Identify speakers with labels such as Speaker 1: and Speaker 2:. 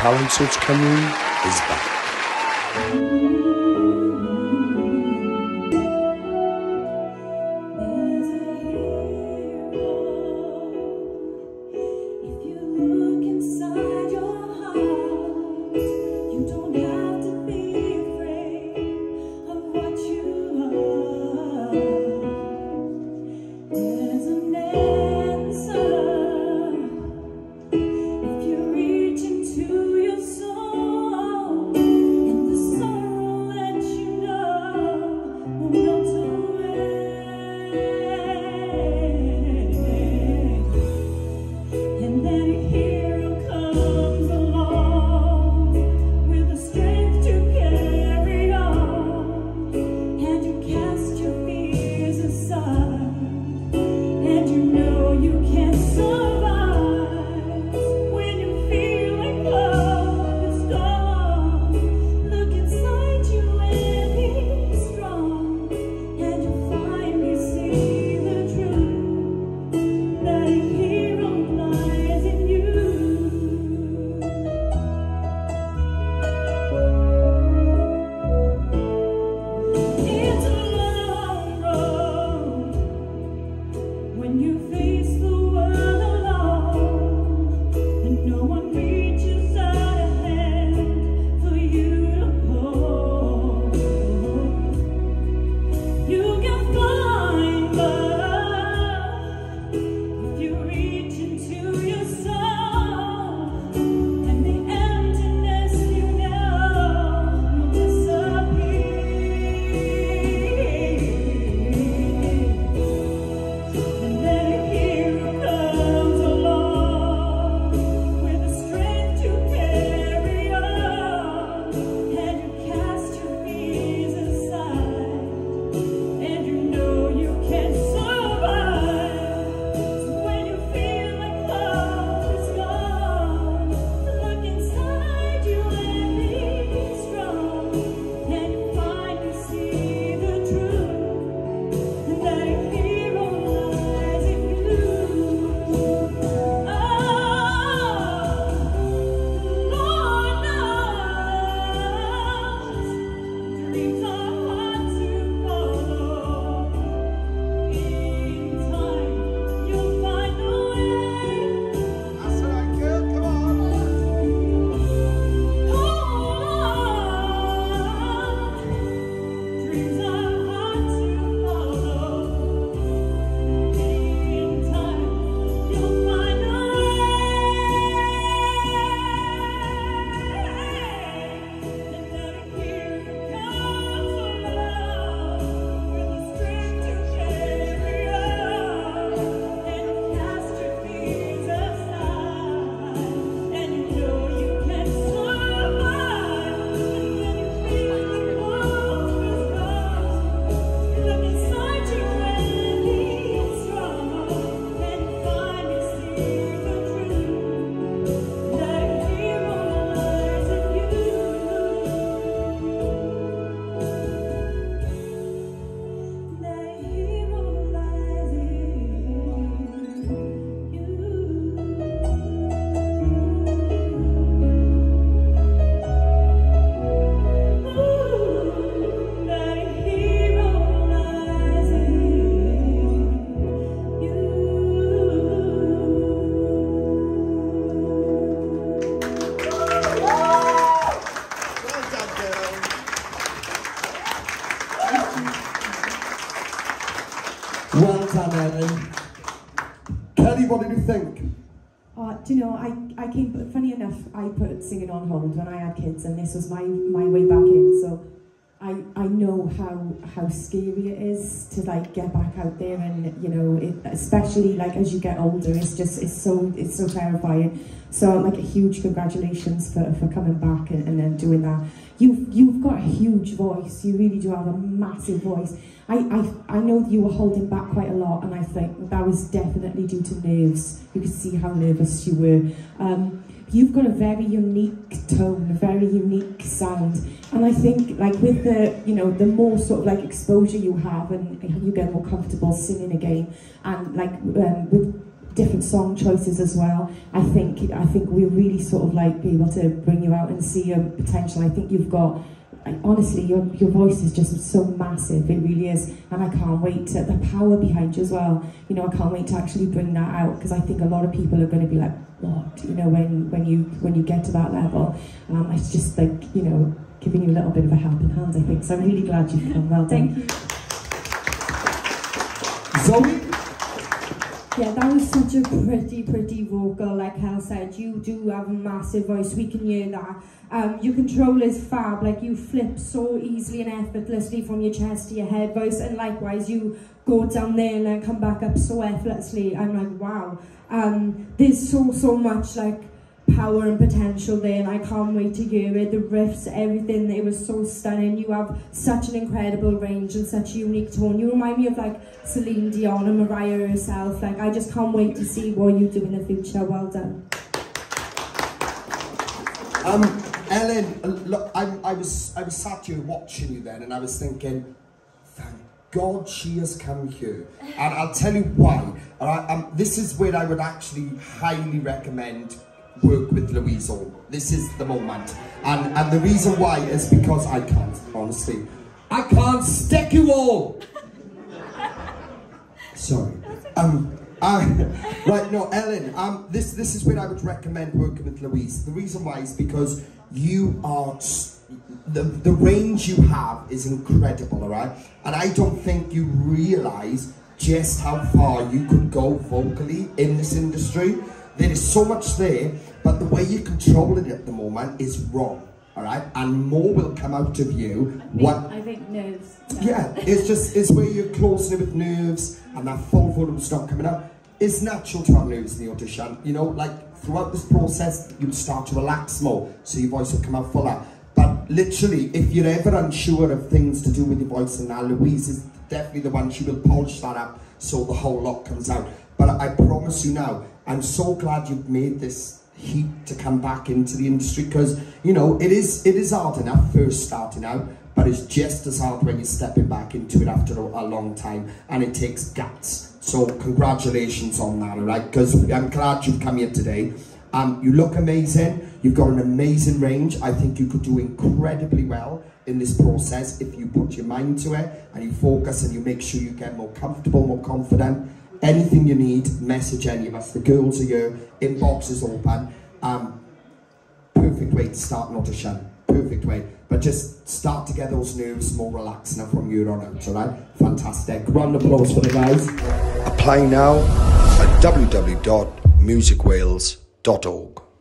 Speaker 1: Talent Search Cameroon is back.
Speaker 2: Well done, Ellen. Kelly, what did you think?
Speaker 3: Do you know, I came, funny enough, I put singing on hold when I had kids, and this was my way back in, so I know how scary it is to like get back out there, and you know, especially like as you get older, it's so terrifying. So like a huge congratulations for coming back and then doing that. You've got a huge voice. You really do have a massive voice. I know that you were holding back quite a lot, and I think that was definitely due to nerves. You could see how nervous you were. You've got a very unique tone, a very unique sound, and I think like with the, you know, the more sort of like exposure you have, and you get more comfortable singing again, and like with different song choices as well. I think we'll really sort of like be able to bring you out and see your potential. I think you've got, honestly, your voice is just so massive, it really is, and I can't wait to, the power behind you as well, you know, I can't wait to actually bring that out, because I think a lot of people are going to be like, what, you know, when you get to that level. It's just like, you know, giving you a little bit of a helping hand, I think, so I'm really glad you've come. Well done.
Speaker 4: Thank you.
Speaker 2: Zoe?
Speaker 4: Yeah, that was such a pretty vocal. Like Hal said, you do have a massive voice, we can hear that. Your control is fab, like you flip so easily and effortlessly from your chest to your head voice, and likewise you go down there and then come back up so effortlessly. I'm like, wow. There's so much like power and potential there, and I can't wait to hear it. The riffs, everything, it was so stunning. You have such an incredible range and such a unique tone. You remind me of like Celine Dion and Mariah herself. Like, I just can't wait to see what you do in the future. Well done.
Speaker 1: Ellen, look, I was sat here watching you then, and I was thinking, thank God she has come here, and I'll tell you why. This is where I would actually highly recommend work with Louise Hall. This is the moment, and the reason why is because I can't, honestly, I can't stick you all. Sorry. Right, no, Ellen, this is where I would recommend working with Louise. The reason why is because you are, the range you have is incredible, alright? And I don't think you realise just how far you could go vocally in this industry. There is so much there, but the way you're controlling it at the moment is wrong, alright? And more will come out of you.
Speaker 4: I think nerves.
Speaker 1: Yeah, it's where you're closing it with nerves, and that full volume's not coming out. It's natural to have nerves in the audition, you know, like throughout this process, you'd start to relax more, so your voice will come out fuller. But literally, if you're ever unsure of things to do with your voice, and now Louise is definitely the one, she will polish that up so the whole lot comes out. But I promise you now, I'm so glad you've made this heat to come back into the industry, because, you know, it is hard enough first starting out, but it's just as hard when you're stepping back into it after a long time, and it takes guts. So congratulations on that, alright? Because I'm glad you've come here today. You look amazing, you've got an amazing range. I think you could do incredibly well in this process if you put your mind to it, and you focus, and you make sure you get more comfortable, more confident. Anything you need, message any of us. The girls are here, inbox is open. Perfect way to start an audition, perfect way. But just start to get those nerves more relaxed now from here on out, alright? Fantastic. Round of applause for the guys.
Speaker 2: Apply now at www.musicwales.org.